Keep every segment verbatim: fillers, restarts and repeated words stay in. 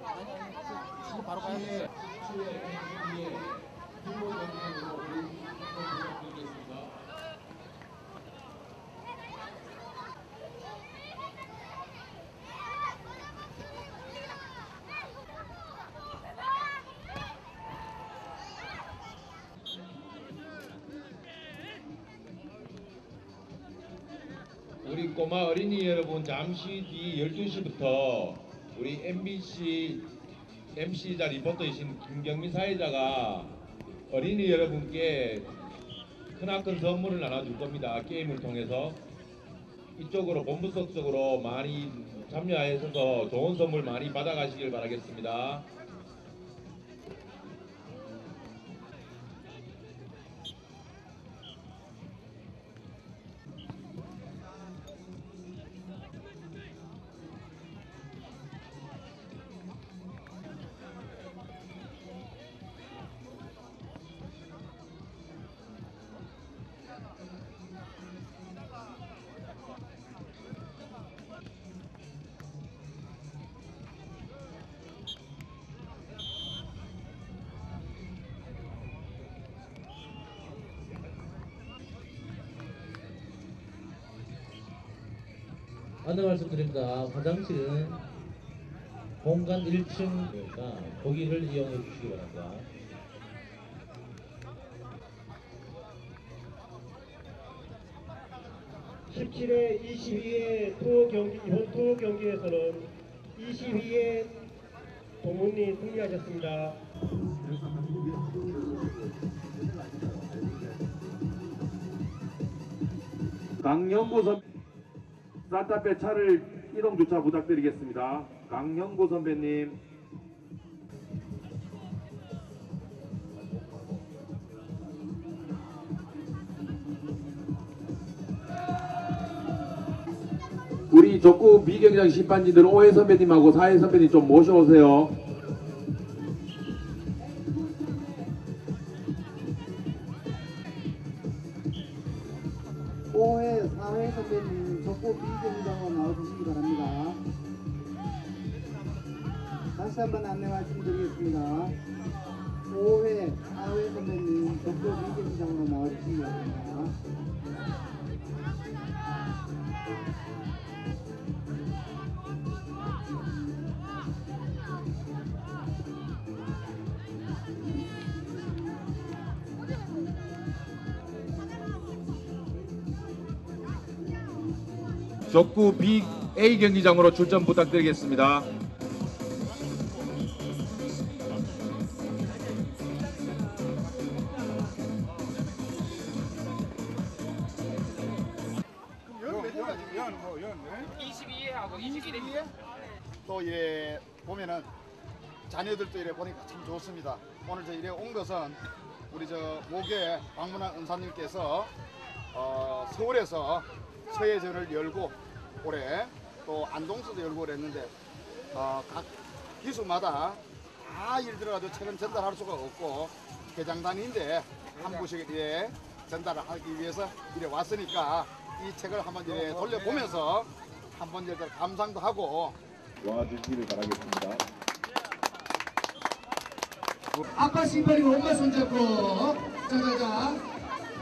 바로 가야 돼. 우리 꼬마 어린이 여러분, 잠시 뒤 열두 시부터 우리 엠비씨 엠씨이자 리포터이신 김경민 사회자가 어린이 여러분께 크나큰 선물을 나눠줄 겁니다. 게임을 통해서 이쪽으로 본부석 쪽으로 많이 참여하셔서 좋은 선물 많이 받아가시길 바라겠습니다. 안내 말씀드립니다. 화장실은 공간 일 층이니까 거기를 이용해 주시기 바랍니다. 십칠 회 이십이 회 투어 경기, 이번 투어 경기에서는 이십이 회 동문리 승리하셨습니다. 강영구 선 산타페 차를 이동 주차 부탁드리겠습니다. 강영구 선배님. 우리 족구 비경기장 심판진들 오 회 선배님하고 사 회 선배님 좀 모셔오세요. 오 회, 사 회 선배님 족구 비경기장으로 나와주시기 바랍니다. 다시 한번 안내 말씀드리겠습니다. 오 회, 사 회 선배님 족구 비경기장으로 나와주시기 바랍니다. 족구 비 에이 경기장으로 출전 부탁드리겠습니다. 이십이 회하고 이십일 회. 또 이래 보면은 자녀들도 이래 보니까 참 좋습니다. 오늘 저 이래 온 것은 우리 저 목에 박문환 은사님께서 어, 서울에서 서예전을 열고 올해 또 안동서도 열고 그랬는데 어, 각 기수마다 다 일들어가지고 책은 전달할 수가 없고 개장단인데 한 부씩 이래 전달을 하기 위해서 이래 왔으니까 이 책을 한번 이래 돌려보면서 한번 이제 감상도 하고 와주시기를 바라겠습니다. 아빠 신발이고 엄마 손잡고 자자자.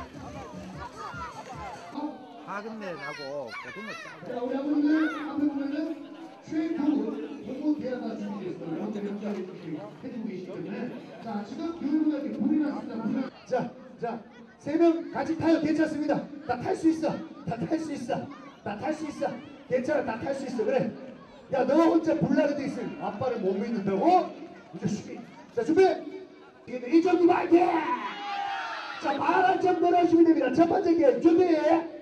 하근내하고 고등어 짜고. 자, 우리 아버님들 앞에 보면은 최고 공무 대화가 준비됐어요. 여러분들 연주하게 해주고 계시기 때문에 자, 지금 교육부장께 불이 났습니다. 불이 났... 자, 자, 세 명 같이 타요. 괜찮습니다. 다 탈 수 있어. 다 탈 수 있어. 다 탈 수 있어. 괜찮아. 다 탈 수 있어. 그래. 야, 너 혼자 불나게 돼 있을 아빠를 못 믿는다고? 이제 준비. 자, 준비. 이정도 파이팅! 자, 말한 점 걸어주시면 됩니다. 첫 번째 게임 준비.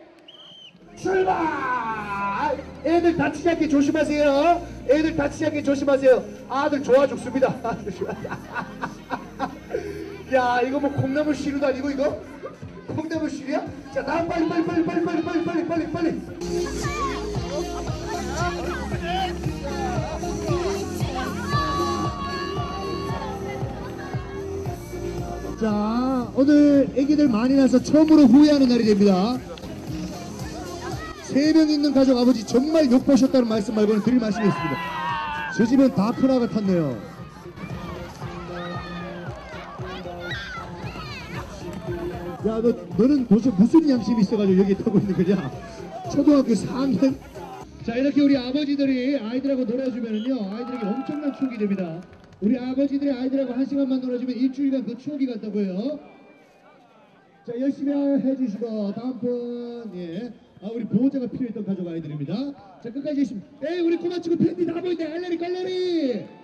출발! 애들 다치지 않게 조심하세요. 애들 다치지 않게 조심하세요. 아들 좋아 죽습니다. 야, 이거 뭐 콩나물 시루도 아니고 이거? 콩나물 시루야? 자, 다음 빨리 빨리 빨리 빨리 빨리 빨리 빨리 빨리 빨리. 자, 오늘 애기들 많이 나서 처음으로 후회하는 날이 됩니다. 세 명 있는 가족 아버지 정말 욕보셨다는 말씀 말고는 드릴 말씀이 있습니다. 저 집은 다크나가 탔네요. 야, 너, 너는 도대체 무슨 양심이 있어가지고 여기 타고 있는 거냐? 초등학교 사 학년? 자, 이렇게 우리 아버지들이 아이들하고 놀아주면은요, 아이들에게 엄청난 추억이 됩니다. 우리 아버지들이 아이들하고 한 시간만 놀아주면 일주일간 그 추억이 간다고요. 자, 열심히 해주시고, 다음 분, 예. 아, 우리 보호자가 필요했던 가족 아이들입니다. 자, 끝까지 열심히. 에이, 우리 꼬마 친구 팬티 다 보인다. 알레리, 깔레리!